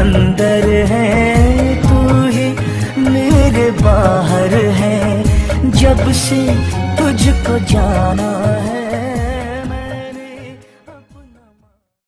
अंदर है, तू ही मेरे बाहर है, जब से तुझको जाना है।